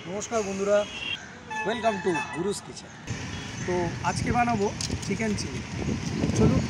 नमस्कार बंधुरा welcome to gurus kitchen. तो आज के बनाबो चिकेन चिली। चलুন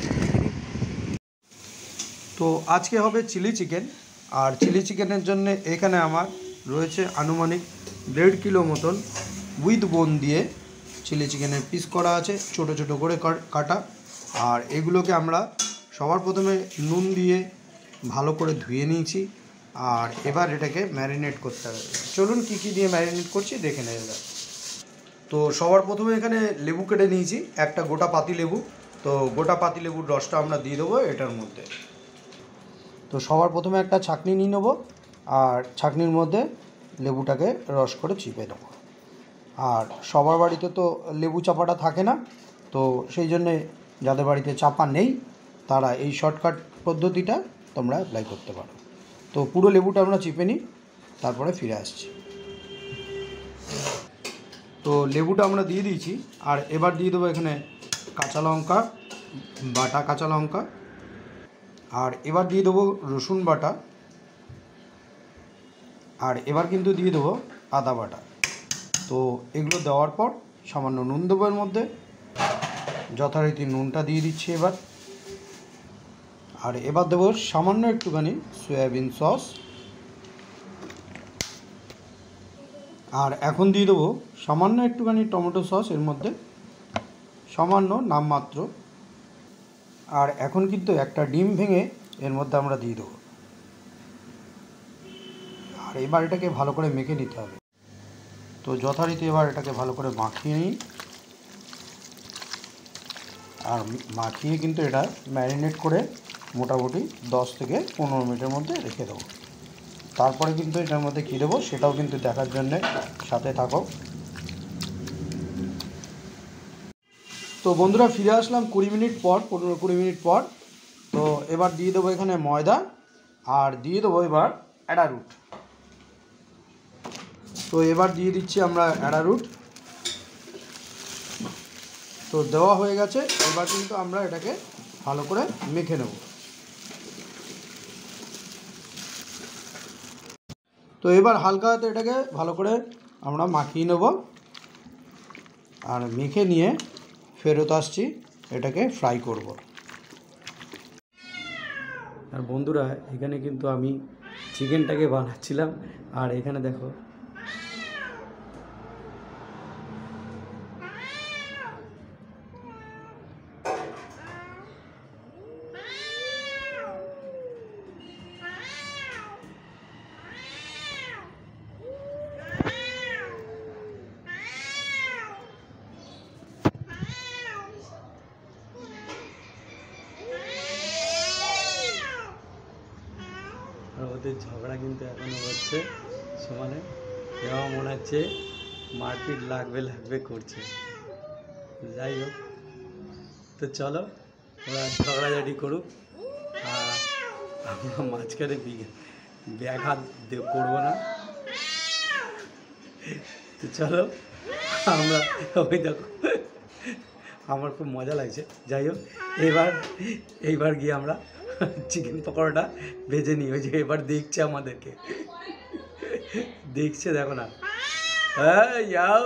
तो आज के होबे चिली चिकेन और चिली चिकेনের জন্য এখানে আমার রয়েছে আনুমানিক 1.5 কিলো মতন উইথ বোন দিয়ে চিলি চিকেনের পিস করা আছে, ছোট ছোট করে কাটা। আর এগুলোকে আমরা সবার প্রথমে নুন দিয়ে ভালো করে ধুয়ে নিয়েছি আর এবার এটাকে ম্যারিনেট করতে হবে। চলুন কী কী দিয়ে ম্যারিনেট করছি দেখে নেওয়া যাক। তো সবার প্রথমে এখানে লেবু কেটে নিয়েছি, একটা গোটা পাতি লেবু। তো গোটা পাতি লেবুর রসটা আমরা দিয়ে দেবো এটার মধ্যে। তো সবার প্রথমে একটা ছাঁকনি নিয়ে নেবো আর ছাঁকনির মধ্যে লেবুটাকে রস করে চিপে দেবো। আর সবার বাড়িতে তো লেবু চাপাটা থাকে না, তো সেই জন্যে যাদের বাড়িতে চাপা নেই তারা এই শর্টকাট পদ্ধতিটা তোমরা অ্যাপ্লাই করতে পারো। তো পুরো লেবুটা আমরা চিপে নিই, তারপরে ফিরে আসছি। তো লেবুটা আমরা দিয়ে দিয়েছি আর এবার দিয়ে দেবো এখানে কাঁচা লঙ্কা বাটা, কাঁচা লঙ্কা। আর এবার দিয়ে দেবো রসুন বাটা। আর এবার কিন্তু দিয়ে দেবো আদা বাটা। তো এগুলো দেওয়ার পর সামান্য নুন দেবো এর মধ্যে, যথারীতি নুনটা দিয়ে দিচ্ছি এবার। আর এবার দেবো সামান্য একটুখানি সয়াবিন সস। আর এখন দিয়ে দেবো সামান্য একটুখানি টমেটো সস এর মধ্যে, সামান্য নামমাত্র। আর এখন কিন্তু একটা ডিম ভেঙে এর মধ্যে আমরা দিয়ে দেবো। আর এবার এটাকে ভালো করে মেখে নিতে হবে। তো যথারীতি এবার এটাকে ভালো করে মাখিয়ে নিই। আর মাখিয়ে কিন্তু এটা ম্যারিনেট করে মোটামুটি 10 থেকে 15 মিনিটের মধ্যে রেখে দেবো। তারপরে কিন্তু এটার মধ্যে কী দেবো সেটাও কিন্তু দেখার জন্যে সাথে থাকো। তো বন্ধুরা ফিরে আসলাম 20 মিনিট পর, 15-20 মিনিট পর। তো এবার দিয়ে দেবো এখানে ময়দা আর দিয়ে দেবো এবার অ্যারারুট। তো এবার দিয়ে দিচ্ছি আমরা অ্যারারুট। তো দেওয়া হয়ে গেছে, এবার কিন্তু আমরা এটাকে ভালো করে মেখে নেব। তো এবার হালকা হাতে এটাকে ভালো করে আমরা মাখিয়ে নেব আর মেখে নিয়ে ফেরত আসছি, এটাকে ফ্রাই করব। আর বন্ধুরা এখানে কিন্তু আমি চিকেনটাকে বানাচ্ছিলাম আর এখানে দেখো ওদের ঝগড়া কিন্তু এখনও হচ্ছে সমানে, এবার মনে হচ্ছে মারপিট লাগবে করছে। যাই হোক, তো চলো ওরা ঝগড়াঝাটি করুক আর আমরা মাঝখানে ব্যাঘাত করবো না। তো চলো আমরা, ওই দেখো আমার খুব মজা লাগছে। যাই হোক এইবার গিয়ে আমরা চিকেন পকোড়াটা ভেজে নিই। ওই যে এবার দেখছে আমাদেরকে, দেখছে দেখো না। যাও।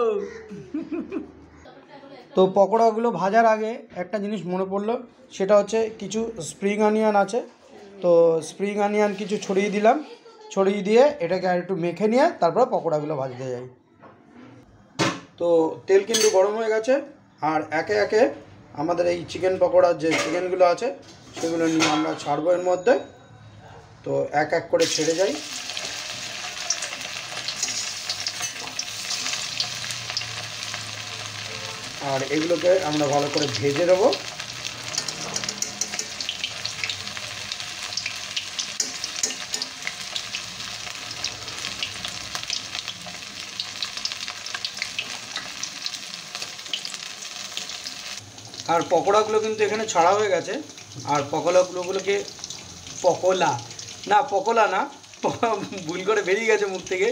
তো পকোড়াগুলো ভাজার আগে একটা জিনিস মনে পড়লো, সেটা হচ্ছে কিছু স্প্রিং অনিয়ন আছে। তো স্প্রিং অনিয়ন কিছু ছড়িয়ে দিলাম, ছড়িয়ে দিয়ে এটাকে আর একটু মেখে নিয়ে তারপর পকোড়াগুলো ভাজতে যাই। তো তেল কিন্তু গরম হয়ে গেছে আর একে একে আমাদের এই চিকেন পকোড়ার যে চিকেনগুলো আছে সেগুলো নিয়ে আমরা ছাড়বো এর মধ্যে। তো এক এক করে ছেড়ে যাই। আর এগুলোকে আমরা ভালো করে ভেজে দেবো। আর পকোড়াগুলো কিন্তু এখানে ছাড়া হয়ে গেছে। আর পকোড়াগুলোকে পকোড়া না ভুল করে বেরিয়ে গেছে মুখ থেকে।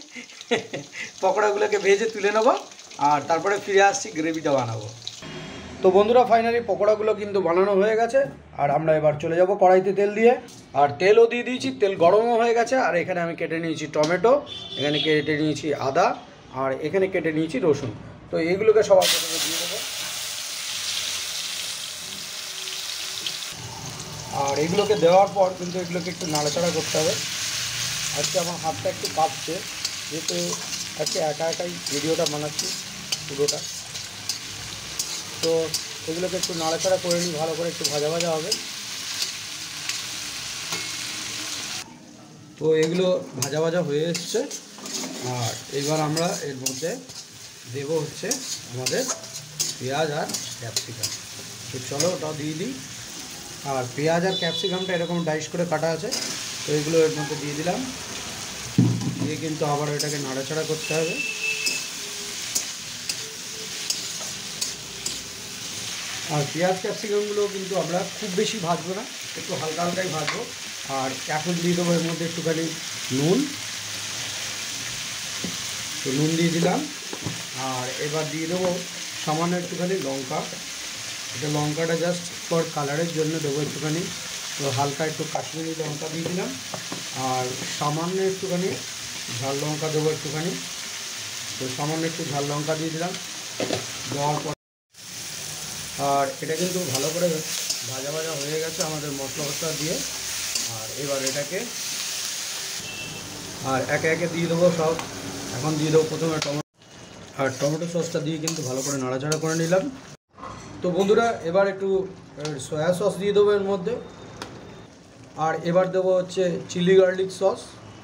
পকোড়াগুলোকে ভেজে তুলে নেবো আর তারপরে ফিরে আসছি গ্রেভিটা বানাবো। তো বন্ধুরা ফাইনালি পকোড়াগুলো কিন্তু বানানো হয়ে গেছে। আর আমরা এবার চলে যাব কড়াইতে তেল দিয়ে, আর তেলও দিয়ে দিয়েছি, তেল গরমও হয়ে গেছে। আর এখানে আমি কেটে নিয়েছি টমেটো, এখানে কেটে নিয়েছি আদা, আর এখানে কেটে নিয়েছি রসুন। তো এইগুলোকে সবার প্রথমে দিয়ে দেবো। আর এগুলোকে দেওয়ার পর কিন্তু এগুলোকে একটু নাড়াচাড়া করতে হবে। আজকে আমার হাতটা একটু কাঁপছে, যেহেতু আজকে একা একাই ভিডিওটা বানাচ্ছি পুরোটা। তো এগুলোকে একটু নাড়াচাড়া করে নিই, ভালো করে একটু ভাজা ভাজা হবে। তো এগুলো ভাজা ভাজা হয়ে এসছে। আর এবার আমরা এর মধ্যে দেবো হচ্ছে আমাদের পেঁয়াজ আর ক্যাপসিকাম। তো চলো ওটাও দিয়ে দিই। আর পেঁয়াজ আর ক্যাপসিকামটা এরকম ডাইস করে কাটা আছে, তো এগুলো এর মধ্যে দিয়ে দিলাম। দিয়ে কিন্তু আবার এটাকে নাড়াচাড়া করতে হবে। আর পেঁয়াজ ক্যাপসিকামগুলো কিন্তু আমরা খুব বেশি ভাজবো না, একটু হালকা হালকাই ভাজবো। আর এখন দিয়ে দেবো এর মধ্যে একটুখানি নুন। তো নুন দিয়ে দিলাম। আর এবার দিয়ে দেবো সামান্য একটুখানি লঙ্কা। এটা লঙ্কাটা জাস্ট ফর কালারের জন্য দেবো একটুখানি। তো হালকা একটু কাশ্মীরি লঙ্কা দিয়ে দিলাম। আর সামান্য একটুখানি ঝাল লঙ্কা দেবো একটুখানি। তো সামান্য একটু ঝাল লঙ্কা দিয়ে দিলাম। দেওয়ার পর আর এটা কিন্তু ভালো করে ভাজা ভাজা হয়ে গেছে আমাদের মশলা দিয়ে। আর এবার এটাকে আর একে একে দিয়ে দেবো সব। এখন দিয়ে দেবো প্রথমে টমেটো, আর টমেটো সসটা দিয়ে কিন্তু ভালো করে নাড়াচাড়া করে নিলাম। তো বন্ধুরা এবার একটু সয়া সস দিয়ে দেবো এর মধ্যে। আর এবার দেবো হচ্ছে চিলি গার্লিক সস,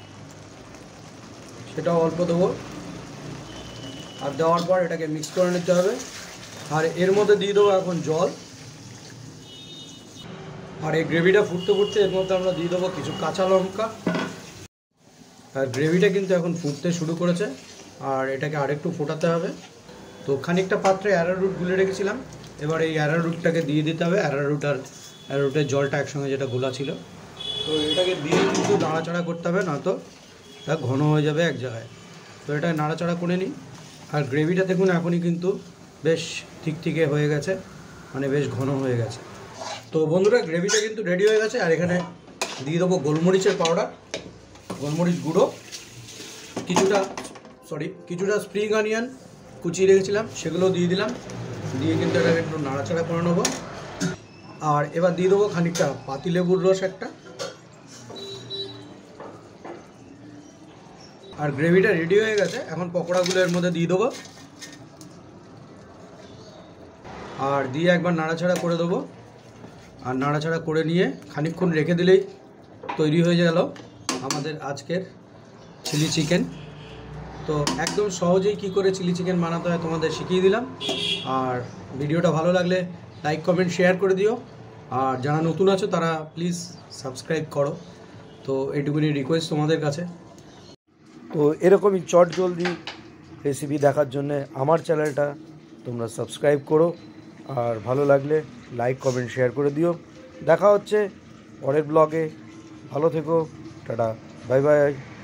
সেটাও অল্প দেবো। আর দেওয়ার পর এটাকে মিক্স করে নিতে হবে। আর এর মধ্যে দিয়ে দেবো এখন জল। আর এই গ্রেভিটা ফুটতে ফুটতে এর মধ্যে আমরা দিয়ে দেবো কিছু কাঁচা লঙ্কা। আর গ্রেভিটা কিন্তু এখন ফুটতে শুরু করেছে, আর এটাকে আরেকটু ফোটাতে হবে। তো খানিকটা পাত্রে অ্যারারুট গুলে রেখেছিলাম, এবার এই অ্যারারুটটাকে দিয়ে দিতে হবে। অ্যারারুটের জলটা একসঙ্গে যেটা গোলা ছিল, তো এটাকে দিয়ে কিন্তু নাড়াচাড়া করতে হবে, না তো এটা ঘন হয়ে যাবে এক জায়গায়। তো এটা নাড়াচাড়া করে নিই। আর গ্রেভিটা দেখুন এখনই কিন্তু বেশ ঠিকঠিকে হয়ে গেছে, মানে বেশ ঘন হয়ে গেছে। তো বন্ধুরা গ্রেভিটা কিন্তু রেডি হয়ে গেছে। আর এখানে দিয়ে দেবো গোলমরিচের পাউডার, গোলমরিচ গুঁড়ো, কিছুটা স্প্রিং অনিয়ন কুচিয়ে রেখেছিলাম সেগুলো দিয়ে দিলাম। দিয়ে কিন্তু এটাকে একটু নাড়াচাড়া করে নেবো। আর এবার দিয়ে দেবো খানিকটা পাতিলেবুর রস একটা। আর গ্রেভিটা রেডি হয়ে গেছে, এখন পকোড়াগুলো এর মধ্যে দিয়ে দেবো। আর দিয়ে একবার নাড়াচাড়া করে দেবো। আর নাড়াচাড়া করে নিয়ে খানিকক্ষণ রেখে দিলেই তৈরি হয়ে গেল আমাদের আজকের চিলি চিকেন। তো একদম সহজেই কি করে চিলি চিকেন বানাতে হয় তোমাদের শিখিয়ে দিলাম। আর ভিডিওটা ভালো লাগলে লাইক কমেন্ট শেয়ার করে দিও। আর যারা নতুন আছো তারা প্লিজ সাবস্ক্রাইব করো। তো এইটুকুনি রিকোয়েস্ট তোমাদের কাছে। তো এরকমই চট জলদি রেসিপি দেখার জন্য আমার চ্যানেলটা তোমরা সাবস্ক্রাইব করো। আর ভালো লাগলে লাইক কমেন্ট শেয়ার করে দিও। দেখা হচ্ছে পরের ব্লগে। ভালো থেকো, টাটা, বাই বাই।